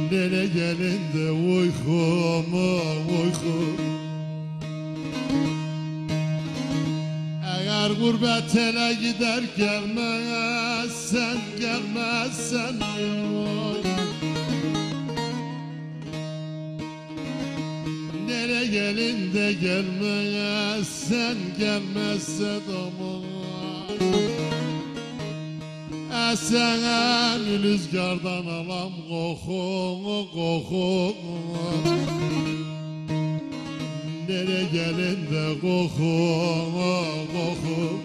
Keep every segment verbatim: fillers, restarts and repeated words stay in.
Nere gelin de uykumu uykum. Eğer gurbet ele gider gelmezsen gelmezsen oy. Nere gelin de gelmezsen gelmezsen aman. Esen rüzgardan alam kokunu kokunu. Nere gelin de kokunu kokunu.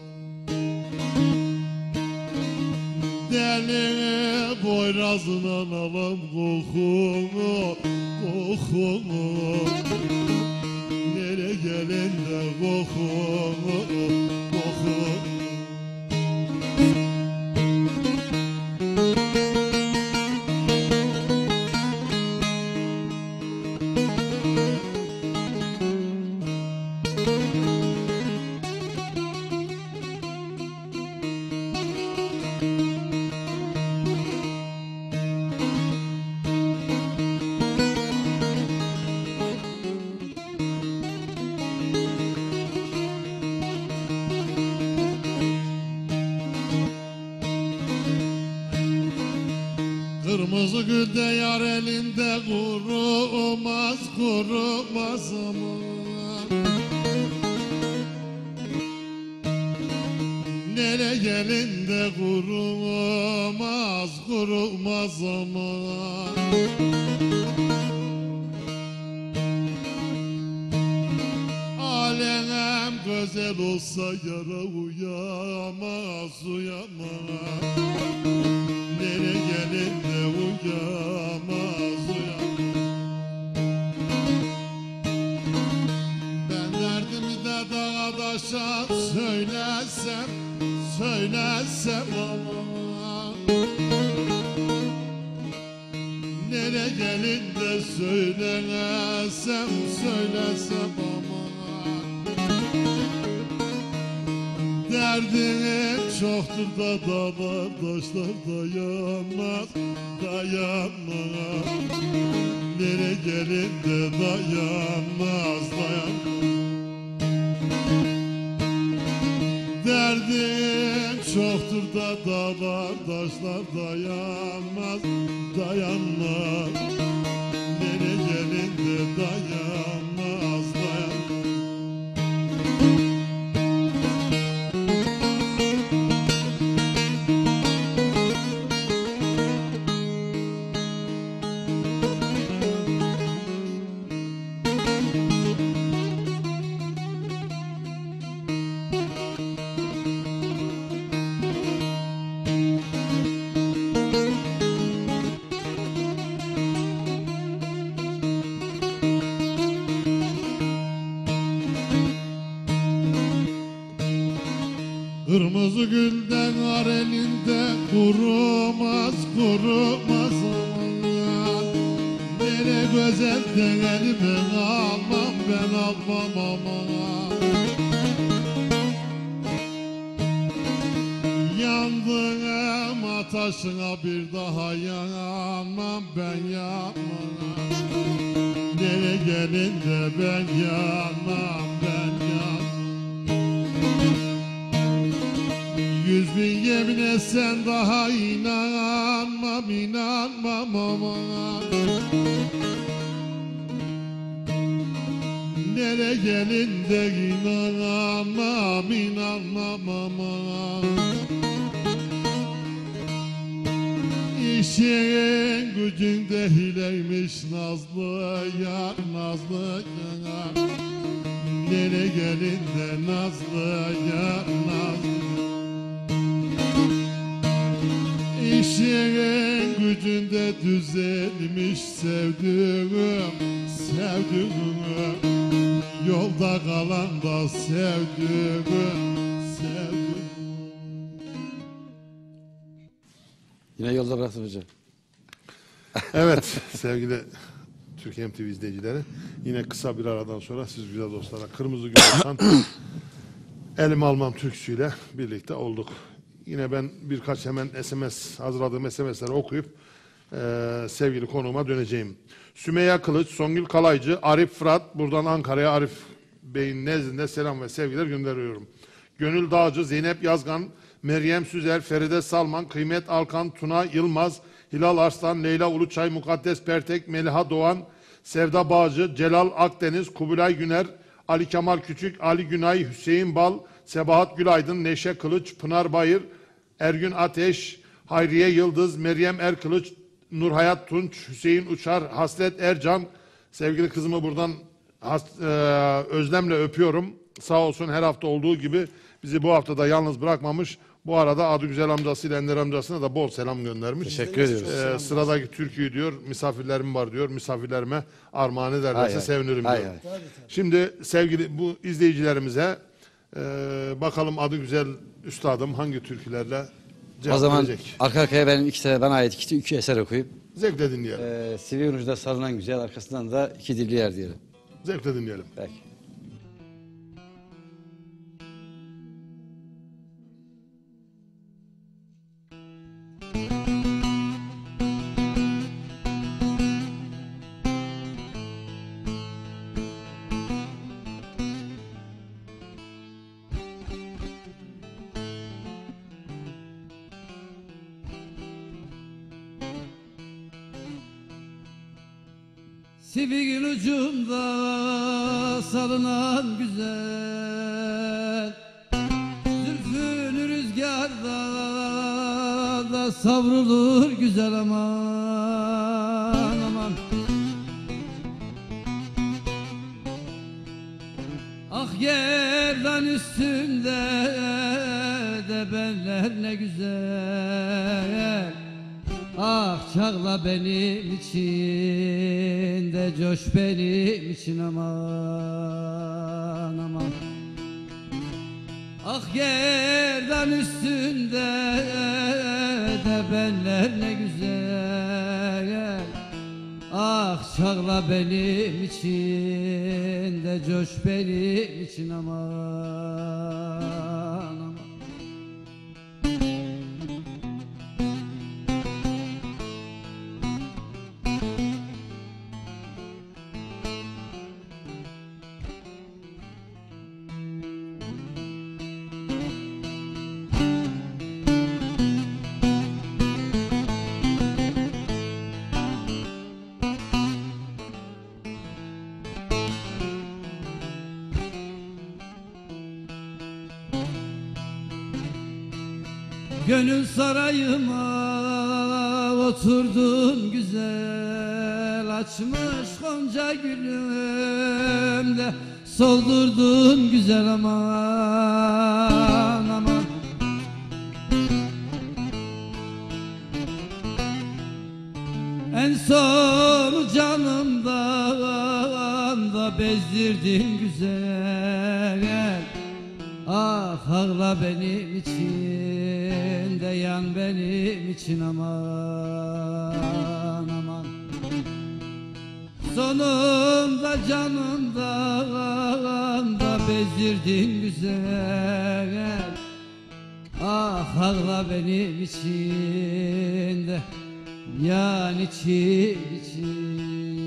Deli boyrazından alam kokunu kokunu. Nere gelin de kokunu kokunu. Kırmızı gül de yar elinde kurumaz kurumaz aman. Nere gelin de kurumaz kurumaz aman. Alem güzel olsa yara uyamaz uyamaz. Nere gelin de uyamaz uyamaz. Ben derdimi de dağa taşa söylesem söylesem aman. Nere gelin de söylesem söylesem aman. Derdim çoktur da dağlar taşlar dayanmaz dayanmaz. Nere gelin de dayanmaz dayanmaz. Derdim çoktur da dağlar taşlar dayanmaz dayanmaz. Nere gelin de dayanmaz dayanmaz. Kırmızı gülden var elinde kurumaz kurumaz aman. Nere güzelden elime almam ben almam aman. Yandım ataşına bir daha yanmam ben yanmam. Nere gelin de ben yanmam ben yanmam. Yüz bin yemin etsen daha inanmam inanmam aman. Nere gelin de inanmam inanmam aman. İşin gücünde hileymiş nazlı yar nazlı yar. Nere gelin de nazlı yar nazlı. İşin gücünde düzelmiş sevdiğim, sevdiğim. Yolda kalan da sevdiğim, sevdiğim. Yine yolda bıraktın hocam. Evet sevgili Türkiye M T V izleyicileri, yine kısa bir aradan sonra siz güzel dostlara Kırmızı Gül Olsan Elim Almam türküsüyle birlikte olduk. Yine ben birkaç hemen S M S hazırladığım S M S'leri okuyup Ee, sevgili konuğuma döneceğim. Sümeyye Kılıç, Songül Kalaycı, Arif Fırat. Buradan Ankara'ya Arif Bey'in nezdinde selam ve sevgiler gönderiyorum. Gönül Dağcı, Zeynep Yazgan, Meryem Süzer, Feride Salman, Kıymet Alkan, Tuna Yılmaz, Hilal Arslan, Leyla Uluçay, Mukaddes Pertek, Meliha Doğan, Sevda Bağcı, Celal Akdeniz, Kubilay Güner, Ali Kemal Küçük, Ali Günay, Hüseyin Bal, Sebahat Gülaydın, Neşe Kılıç, Pınar Bayır, Ergün Ateş, Hayriye Yıldız, Meryem Erkılıç, Nurhayat Tunç, Hüseyin Uçar, Hasret Ercan. Sevgili kızımı buradan has, e, özlemle öpüyorum. Sağ olsun, her hafta olduğu gibi bizi bu hafta da yalnız bırakmamış. Bu arada adı güzel amcasıyla Ender amcasına da bol selam göndermiş. Teşekkür ediyoruz. Ee, sıradaki türküyü diyor, misafirlerim var diyor. Misafirlerime armağan ederlerse Hay hay. sevinirim Hay diyor. hay. Şimdi sevgili bu izleyicilerimize e, bakalım adı güzel üstadım hangi türkülerle cevap O zaman verecek. arka arkaya benim iki tane bana ait iki, iki eser okuyup Zevkle dinleyelim. e, Sivri Unucu'da salınan güzel, arkasından da iki dilli yer diyelim. Zevkle dinleyelim. Belki. Sivigin ucunda salınan güzel, zülfün rüzgarda da savrulur güzel, aman aman. Ah yerden üstünde de benler ne güzel. Ah çağla benim için de coş benim için, aman aman. Ah yerden üstünde de benler ne güzel. Ah çağla benim için de coş benim için, aman aman. Gönül sarayıma oturdun güzel, açmış gonca gülümde soldurdun güzel, aman aman. En son canımdan da bezdirdin güzel. Ah ağla benim için de yan benim için, aman aman. Sonunda canımdan da bezdirdin güzel. Ah ağla benim için de yan için için.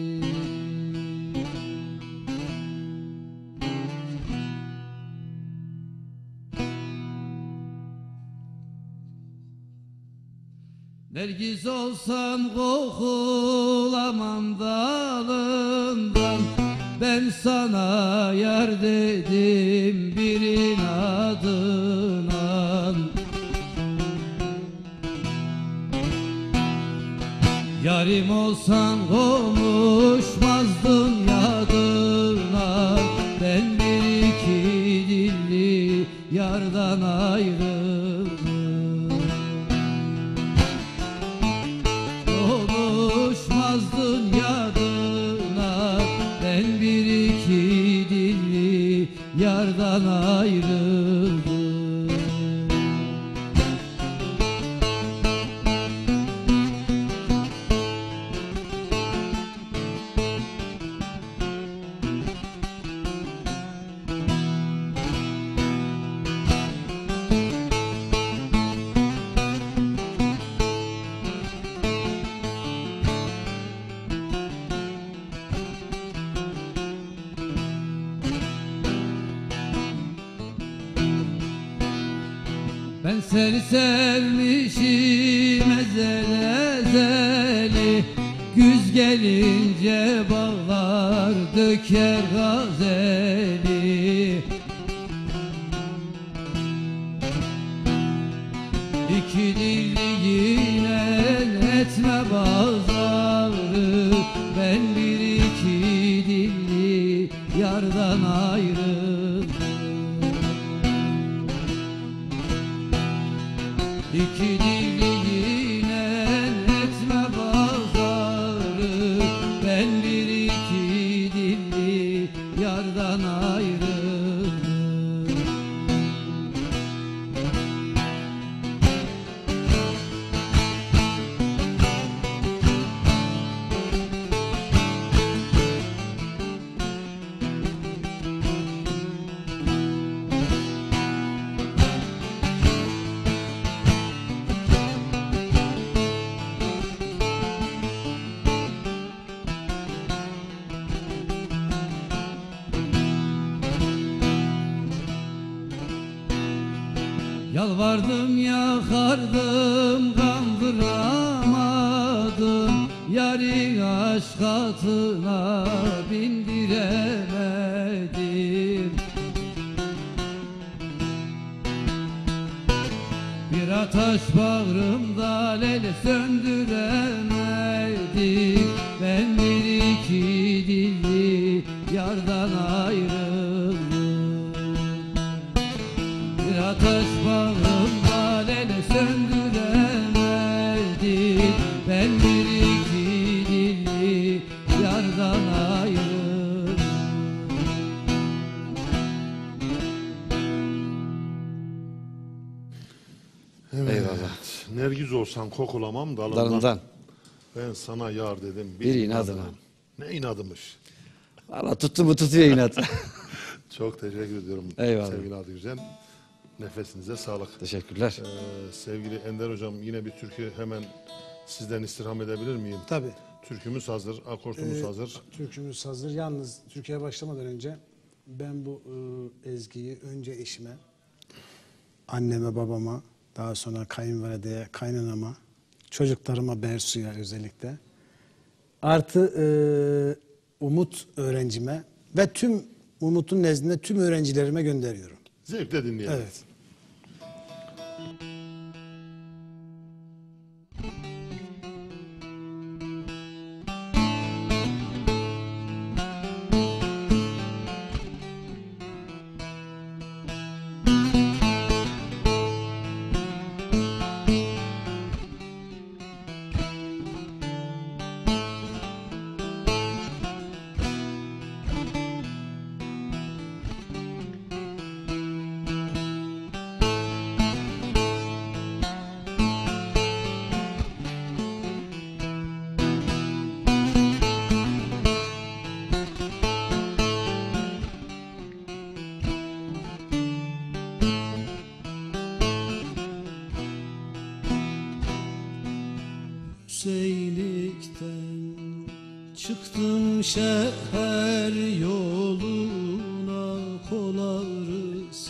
Nergiz olsam kokulamam dalından, ben sana yar dedim bir inadına. Yarim olsan konuşmazdın yadına, ben bir iki dilli yardan ayrıldım. Konuşmazdın yadına, ben bir iki dilli yardan ayrıldım. Ben seni sevmişim ezel ezeli, güz gelince bağlar döker gazeli. İki dilliğine etme bazarı, ben bir iki dilli yardan ayrıldım. İki dilliğine etme bazarı, ben bir iki dilli yardan ayrıldım. Yalvardım yakardım kandıramadım, yari aşk atına bindiremedim. Bir ateş bağrımda lele söndüremedim, ben bir iki dilli yardan ayrıldım. Bir ateş bağrımda lele söndüremedim, ben bir iki dilli yardan ayrıldım. Evet. Eyvallah. Nergiz olsan kokulamam dalından. Dalından. Ben sana yar dedim. Bir inadına. Ne inadımış. Valla tuttu mu tutuyor inat. Çok teşekkür ediyorum. Eyvallah. Sevgili Adıgüzel. Nefesinize sağlık. Teşekkürler. Ee, sevgili Ender Hocam, yine bir türkü hemen sizden istirham edebilir miyim? Tabii. Türkümüz hazır, akortumuz Ee, hazır. Türkümüz hazır. Yalnız Türkiye'ye başlamadan önce ben bu e, ezgiyi önce eşime, anneme, babama, daha sonra kayınvalideye, kaynanama, çocuklarıma, Bersu'ya özellikle, artı e, Umut öğrencime ve tüm Umut'un nezdinde tüm öğrencilerime gönderiyorum. Zevkle dinleyelim. Evet. Hüseyinlikten çıktım şehir yoluna, kol ağrısı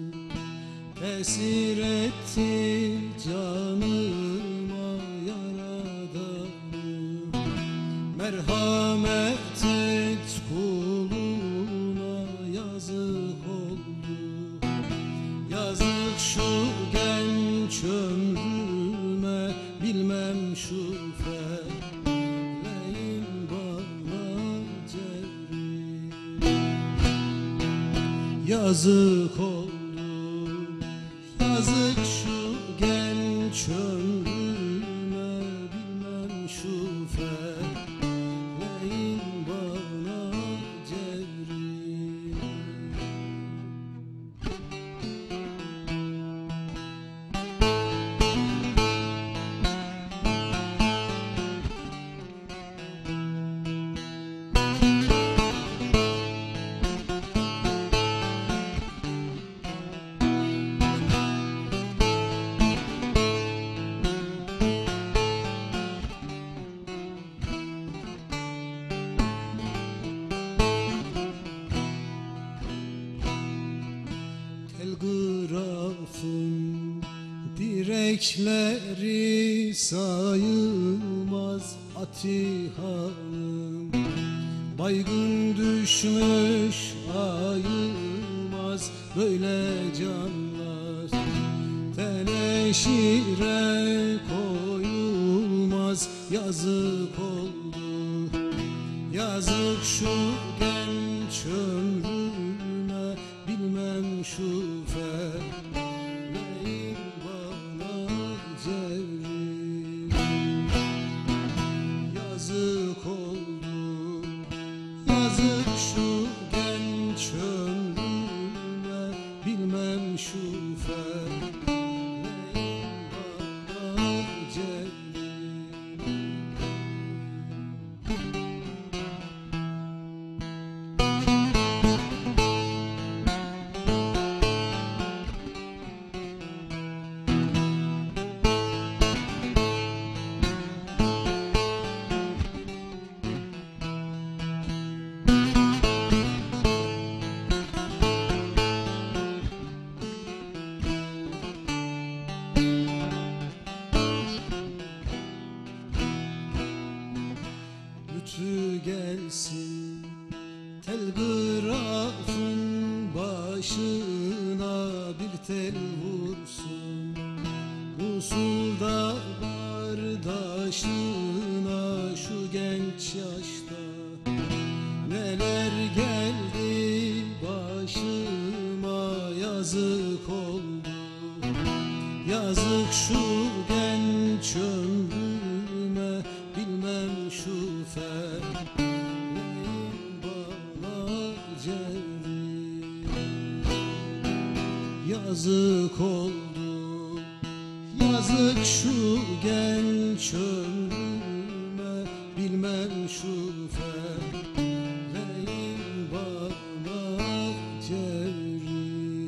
esir etti canıma yaradanım. Merhamet et kuluna, yazık oldu, yazık şu genç ömrüme, bilmem şu feleğin bana cevri. Yazık oldu, yazık şu genç ömrüme, bilmem şu feleğin bana cevri. Emekleri sayılmaz Atihan'ım, baygın düşmüş ayılmaz böyle canlar. Teneşire koyulmaz, yazık oldu, yazık şu genç ömrüme, bilmem şu feleğin bana cevri. Yazık oldu, yazık şu genç ömrüme, bilmem şu feleğin bana cevri. Lütfü gelsin telgrafın başına, bir tel vursun usulda kardeşine. Şu genç yaşta neler geldi başıma, yazık oldu, yazık şu genç ömrüme, bilmem şu feleğin bana cevri. Yazık oldu, yazık şu genç ömrüme, bilmem şu feleğin bana cevri.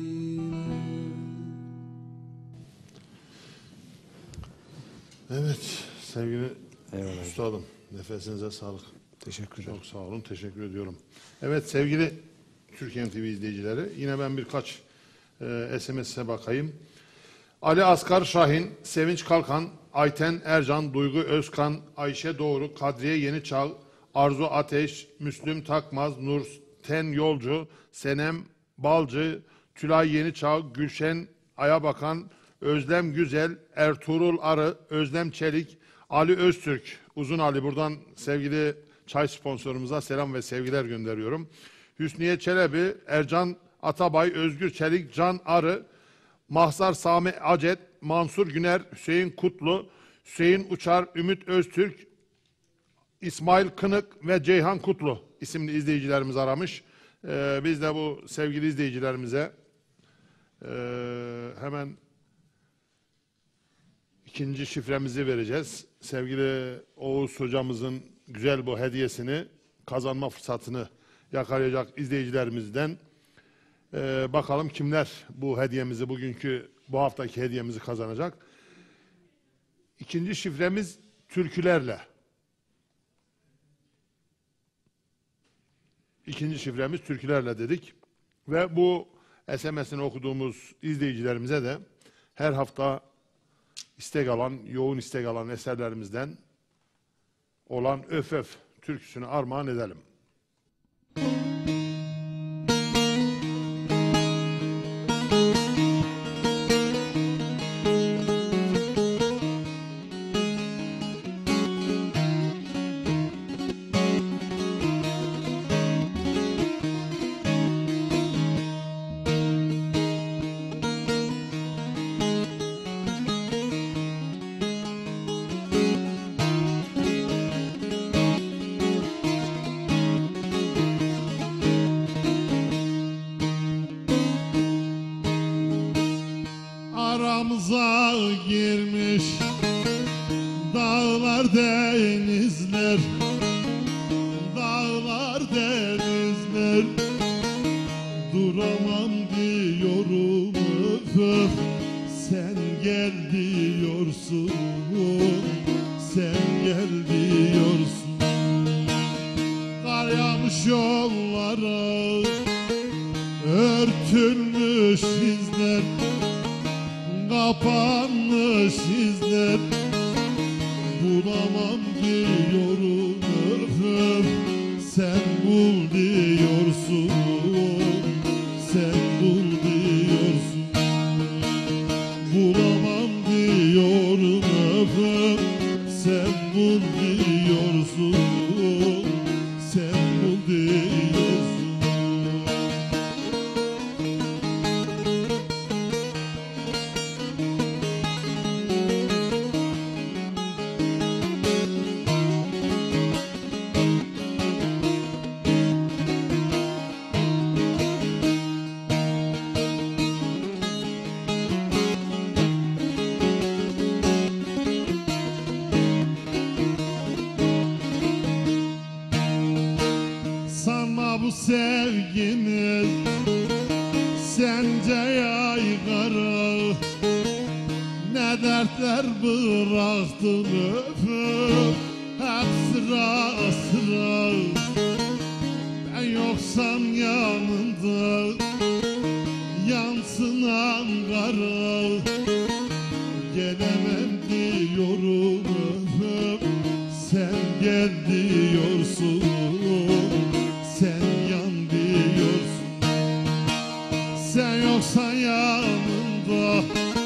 Evet sevgili Eyvallah. üstadım, nefesinize sağlık. Teşekkür ederim. Çok sağ olun, teşekkür ediyorum. Evet sevgili Türkiye T V izleyicileri, yine ben birkaç e, S M S'e bakayım. Ali Asgar Şahin, Sevinç Kalkan, Ayten Ercan, Duygu Özkan, Ayşe Doğru, Kadriye Yeniçağ, Arzu Ateş, Müslüm Takmaz, Nur Ten Yolcu, Senem Balcı, Tülay Yeniçağ, Gülşen Ayabakan, Özlem Güzel, Ertuğrul Arı, Özlem Çelik, Ali Öztürk, Uzun Ali, buradan sevgili çay sponsorumuza selam ve sevgiler gönderiyorum. Hüsniye Çelebi, Ercan Atabay, Özgür Çelik, Can Arı, Mahzar Sami Acet, Mansur Güner, Hüseyin Kutlu, Hüseyin Uçar, Ümit Öztürk, İsmail Kınık ve Ceyhan Kutlu isimli izleyicilerimiz aramış. Ee, biz de bu sevgili izleyicilerimize e, hemen ikinci şifremizi vereceğiz. Sevgili Oğuz hocamızın güzel bu hediyesini kazanma fırsatını yakalayacak izleyicilerimizden e, bakalım kimler bu hediyemizi, bugünkü bu haftaki hediyemizi kazanacak. İkinci şifremiz türkülerle. İkinci şifremiz türkülerle dedik. Ve bu S M S'ini okuduğumuz izleyicilerimize de her hafta istek alan, yoğun istek alan eserlerimizden olan Öf Öf türküsünü armağan edelim. Aramıza girmiş dağlar denizler, dağlar denizler. Duramam diyorum öf öf, sen gel diyorsun, sen gel diyorsun. Kar yağmış yollara, örtülmüş izler, kapanmış sizler. Bulamam diyorum öf öf, sen bul diyorsun, sen bul diyorsun. Bulamam diyorum öf öf, sen bul diyorsun, sen bul diyorsun. Sanma bu sevgimiz sence yaygara, ne dertler bıraktın öf öf, hep sıra sıra. Ben yoksam yanında yansın Ankara, gelemem diyorum öf öf, sen gel diyorsun, sen yan diyorsun. Sen yoksan yanımda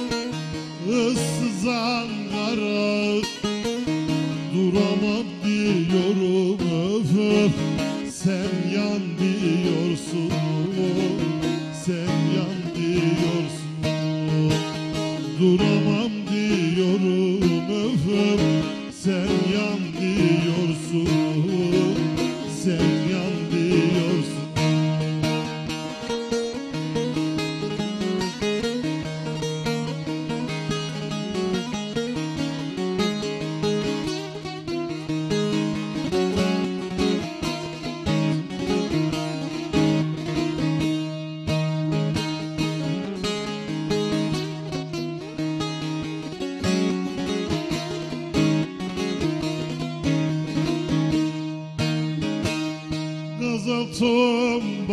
ıssız Ankara, duramam diyorum öf öf, sen yan diyorsun, sen yan diyorsun. Duramam diyorum öf öf, sen yan diyorsun, sen yan diyorsun. Kızıltım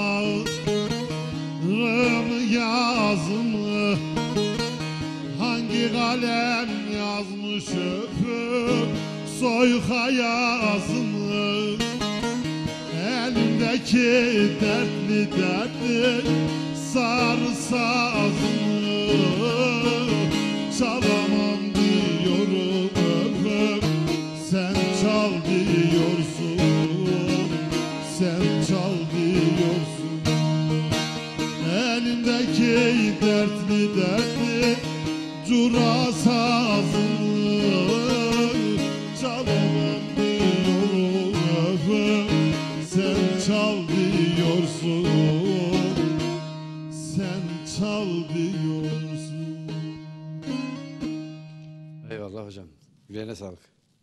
baharımı yazımı, hangi kalem yazmış öpüp soyka yazımı. Elimdeki dertli dertli sarı sazımı, çalamam diyorum öpüp, sen çal diyorsun, sen çal diyorsun. Elimdeki dertli dertli cura sazını, çalamam diyorum öf, sen çal diyorsun, sen çal diyorsun. Eyvallah hocam. Yüreğine sağlık.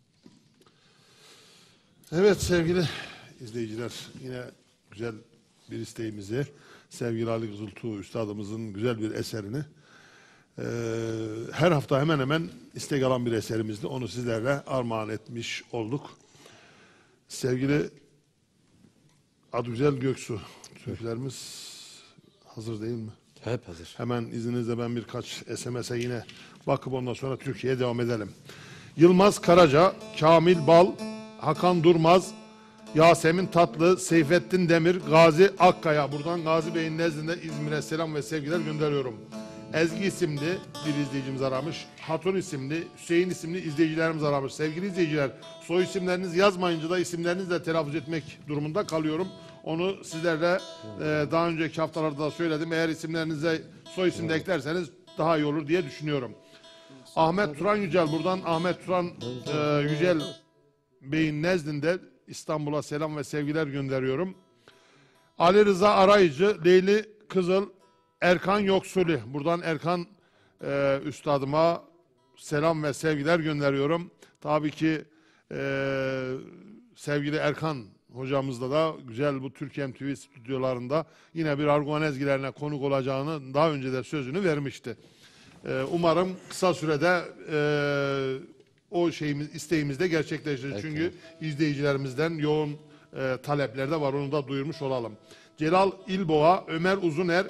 Evet sevgili izleyiciler, yine güzel bir isteğimizi, sevgili Ali Kızıltuğ Üstadımızın güzel bir eserini e, her hafta hemen hemen istek alan bir eserimizdi. Onu sizlerle armağan etmiş olduk. Sevgili Adugüzel Göksu, türkülerimiz hazır değil mi? Hep hazır. Hemen izninizle ben birkaç S M S'e yine bakıp ondan sonra Türkiye'ye devam edelim. Yılmaz Karaca, Kamil Bal, Hakan Durmaz, Yasemin Tatlı, Seyfettin Demir, Gazi Akkaya. Buradan Gazi Bey'in nezdinde İzmir'e selam ve sevgiler gönderiyorum. Ezgi isimli bir izleyicimiz aramış. Hatun isimli, Hüseyin isimli izleyicilerimiz aramış. Sevgili izleyiciler, soy isimleriniz yazmayınca da isimlerinizle telaffuz etmek durumunda kalıyorum. Onu sizlerle e, daha önceki haftalarda da söyledim. Eğer isimlerinize soy isim de eklerseniz daha iyi olur diye düşünüyorum. Ahmet Turan Yücel, buradan Ahmet Turan e, Yücel Bey'in nezdinde İstanbul'a selam ve sevgiler gönderiyorum. Ali Rıza Arayıcı, Leyli Kızıl, Erkan Yoksuli. Buradan Erkan e, üstadıma selam ve sevgiler gönderiyorum. Tabii ki e, sevgili Erkan hocamızla da güzel bu Türkiye T V stüdyolarında yine bir Arguvan ezgilerine konuk olacağını daha önce de sözünü vermişti. E, umarım kısa sürede e, o şeyimiz, isteğimiz de gerçekleşir. Evet, çünkü evet. izleyicilerimizden yoğun e, talepler de var. Onu da duyurmuş olalım. Celal İlboğa, Ömer Uzuner,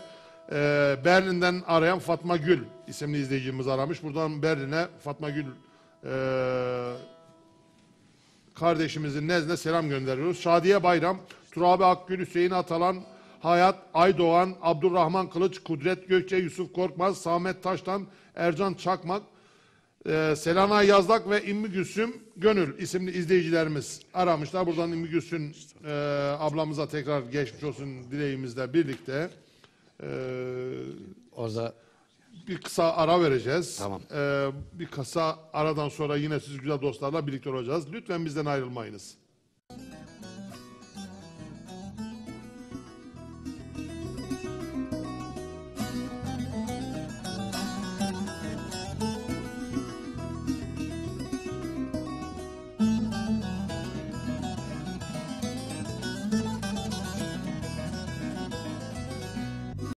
Ee, Berlin'den arayan Fatma Gül isimli izleyicimiz aramış. Buradan Berlin'e Fatma Gül e, kardeşimizin nezdine selam gönderiyoruz. Şadiye Bayram, Turabi Akgül, Hüseyin Atalan, Hayat Aydoğan, Abdurrahman Kılıç, Kudret Gökçe, Yusuf Korkmaz, Samet Taştan, Ercan Çakmak, e, Selana Yazlak ve İmmi Gülsüm Gönül isimli izleyicilerimiz aramışlar. Buradan İmmi Gülsüm e, ablamıza tekrar geçmiş olsun dileğimizle birlikte e, Orada bir kısa ara vereceğiz. Tamam. E, bir kısa aradan sonra yine siz güzel dostlarla birlikte olacağız. Lütfen bizden ayrılmayınız.